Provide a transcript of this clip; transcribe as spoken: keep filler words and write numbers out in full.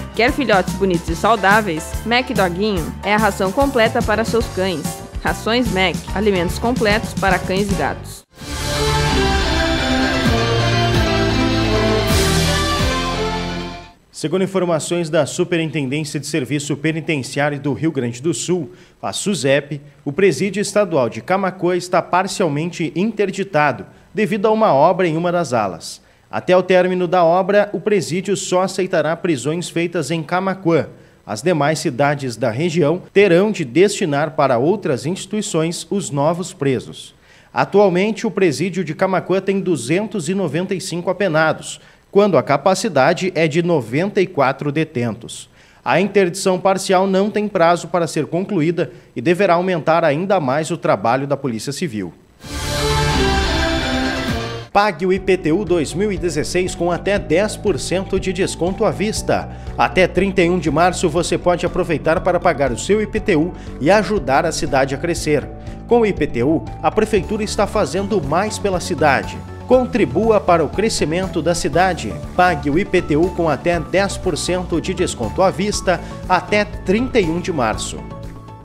Quer filhotes bonitos e saudáveis? Mac Doguinho é a ração completa para seus cães. Rações Mac, alimentos completos para cães e gatos. Segundo informações da Superintendência de Serviço Penitenciário do Rio Grande do Sul, a SUSEP, o presídio estadual de Camaquã está parcialmente interditado devido a uma obra em uma das alas. Até o término da obra, o presídio só aceitará prisões feitas em Camaquã. As demais cidades da região terão de destinar para outras instituições os novos presos. Atualmente, o presídio de Camaquã tem duzentos e noventa e cinco apenados, quando a capacidade é de noventa e quatro detentos. A interdição parcial não tem prazo para ser concluída e deverá aumentar ainda mais o trabalho da Polícia Civil. Pague o I P T U dois mil e dezesseis com até dez por cento de desconto à vista. Até trinta e um de março você pode aproveitar para pagar o seu I P T U e ajudar a cidade a crescer. Com o I P T U, a Prefeitura está fazendo mais pela cidade. Contribua para o crescimento da cidade. Pague o I P T U com até dez por cento de desconto à vista até trinta e um de março.